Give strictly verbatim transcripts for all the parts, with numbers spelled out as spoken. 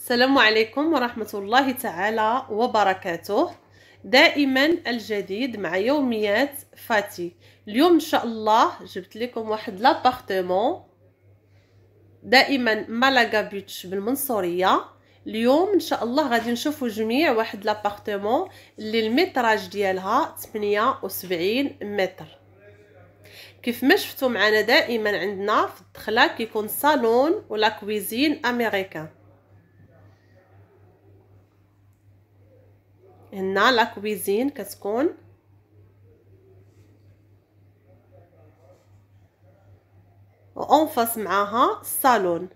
السلام عليكم ورحمة الله تعالى وبركاته. دائما الجديد مع يوميات فاتي. اليوم ان شاء الله جبت لكم واحد لابارتمون دائما مالاغا بيتش بالمنصورية. اليوم ان شاء الله غادي نشوفوا جميع واحد لابارتمون اللي المتراج ديالها ثمانية وسبعين متر. كيف ما شفتوا معنا دائما عندنا في الدخله كيكون صالون ولا كويزين امريكان. هنا لا كويزين كتكون وانفاس معاها الصالون.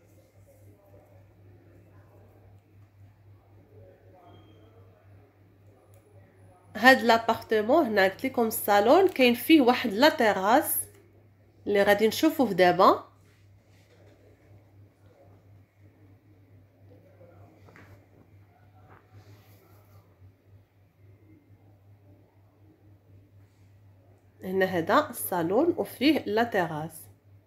هاد لابارتمون هنا قلت لكم الصالون كاين فيه واحد لا تيراس اللي غادي نشوفوه دابا. هنا هذا الصالون وفيه لا تيراس.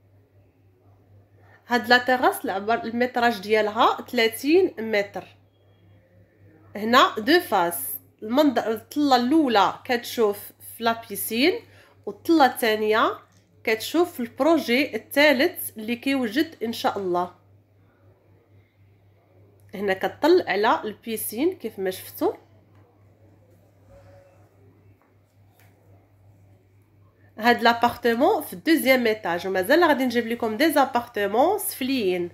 هاد لا تيراس العبر المتراج ديالها ثلاثين متر. هنا دو فاس، المنظر الطله الاولى كتشوف في لا بيسين والطله الثانيه كتشوف في البروجي الثالث اللي كيوجد ان شاء الله. هنا كطل على البيسين كيف ما شفتوا. هاد لابارتمون في الدوزيام ايطاج ومازال غادي نجيب لكم دي زابارتمون سفليين.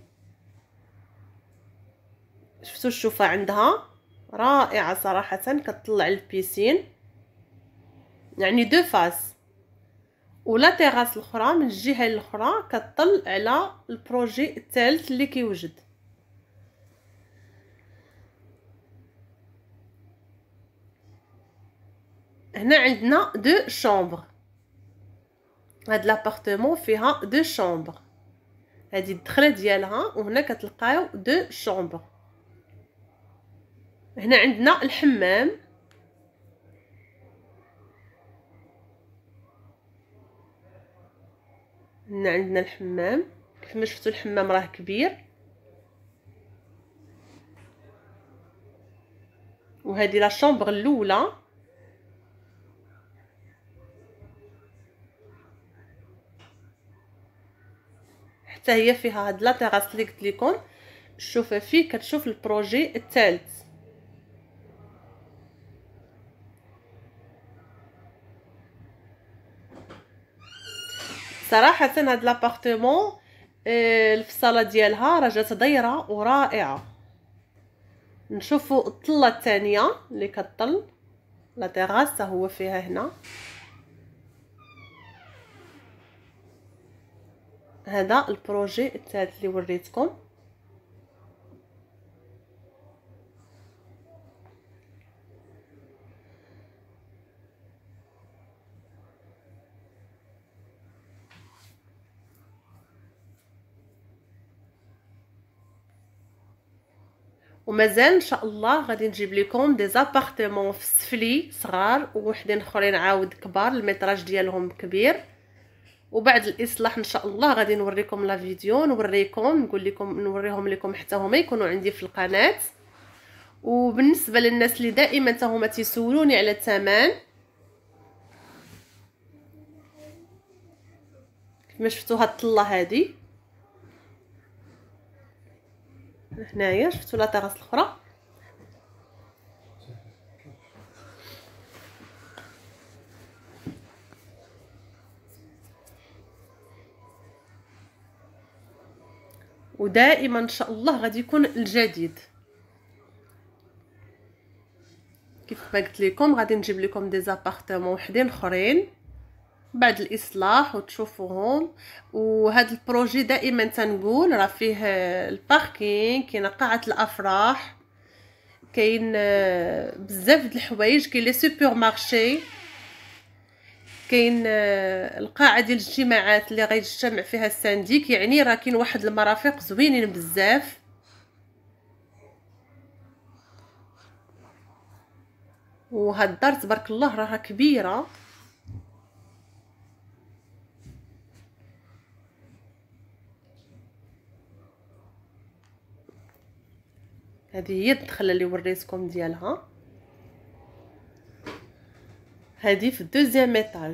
شفتوا الشوفه عندها رائعه صراحه، كتطلع البيسين يعني دو فاس، ولا تيراس الاخرى من الجهه الاخرى كتطل على البروجي الثالث اللي كيوجد. هنا عندنا دو شامبر. هاد لابارتمون فيها دو شامبر، هذه الدخله ديالها وهنا كتلقاو دو شامبر. هنا عندنا الحمام. هنا عندنا الحمام كيف ما شفتوا الحمام راه كبير. وهذه لا شامبر الاولى. حتى هي فيها هاد لا تيراس اللي قلت لكم. الشوفه فيه كتشوف البروجي الثالث. صراحه هاد لابارتمون الفصاله ديالها راه جات دايره ورائعه. نشوفوا الطله الثانيه اللي كطل لا تيراس هو فيها هنا. هذا البروجي الثالث اللي وريتكم. ومازال ان شاء الله غادي نجيب لكم دي زابارتمون في السفلي صغار ووحدين اخرين عاود كبار المتراج ديالهم كبير. وبعد الاصلاح ان شاء الله غادي نوريكم لا فيديو، نوريكم نقول لكم نوريهم لكم حتى هما يكونوا عندي في القناه. وبالنسبه للناس اللي دائما حتى هما تيسولوني على الثمن، كما شفتوا هاد الطله هذه هنايا، شفتوا لا تيراس الاخرى. ودائما ان شاء الله غادي يكون الجديد. كيف ما قلت لكم غادي نجيب لكم دي زابارتمون وحدين اخرين بعد الاصلاح وتشوفوهم. وهذا البروجي دائما تنقول راه فيه الباركينغ، كاين قاعه الافراح، كاين بزاف د الحوايج، كاين لي سوبر مارشي، كاين القاعه ديال الاجتماعات اللي غيجتمع فيها السانديك. يعني راه كاين واحد المرافق زوينين بزاف. وهاد الدار تبارك الله راها كبيره. هذه هي الدخله اللي وريتكم ديالها. هذه في الدوزيام ايطاج.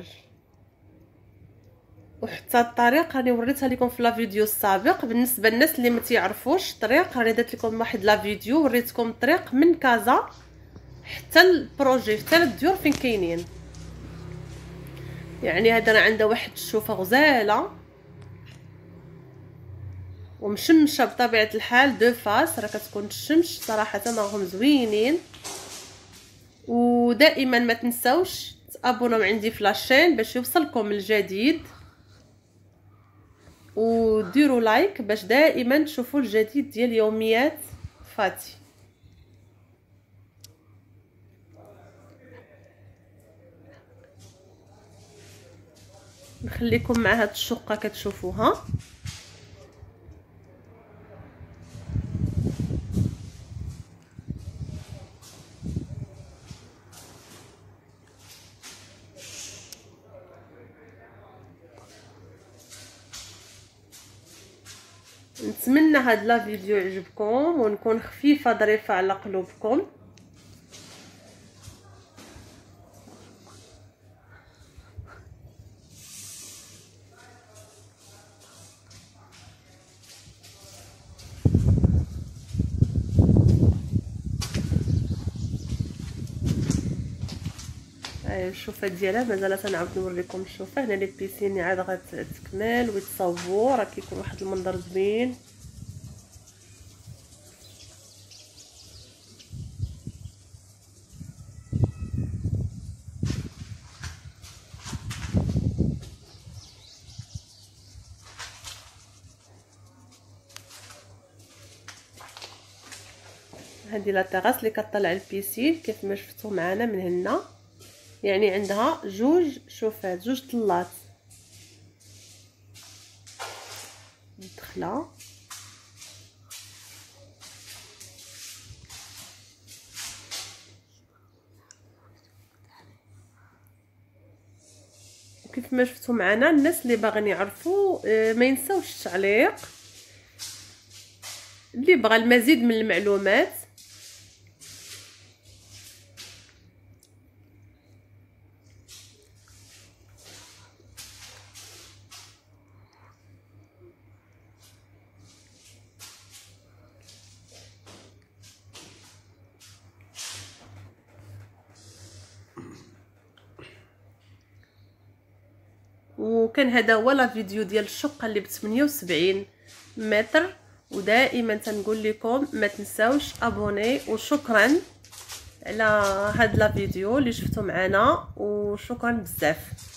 وحتى الطريق راني وريتها لكم في لا فيديو السابق. بالنسبه للناس اللي ما تيعرفوش الطريق، راني درت لكم واحد لا فيديو وريتكم الطريق من كازا حتى البروجي، حتى الديور فين كاينين. يعني هذا راه عنده واحد الشوفه غزاله ومشمشه بطبيعه الحال. دو فاس راه كتكون الشمس صراحه راهم زوينين. ودائما ما تنساوش تابوناو عندي في لاشين باش يوصلكم الجديد، وديروا لايك باش دائما تشوفوا الجديد ديال يوميات فاتي. نخليكم مع هاد الشقه كتشوفوها. نتمنى هاد لا فيديو يعجبكم ونكون خفيفه ظريفه على قلوبكم. الشوفه ديالها مازال تنعاود نوريكم الشوفه. هنا لي بيسين عاد غتكمل ويتصاوبوا، راه كيكون واحد المنظر زوين. هذه لا تيغاس اللي كطلع البيسين كيف ما شفتوا معنا من هنا. يعني عندها جوج شوفات، جوج طلات الدخله. وكيف ما شفتوا معنا الناس اللي باغيين يعرفوا ما ينساوش التعليق. اللي بغى المزيد من المعلومات وكان هذا هو لا فيديو ديال الشقه اللي ب ثمانية وسبعين متر. ودائما تنقول لكم ما تنساوش ابوني. وشكرا على هاد لا فيديو اللي شفتوا معنا، وشكرا بزاف.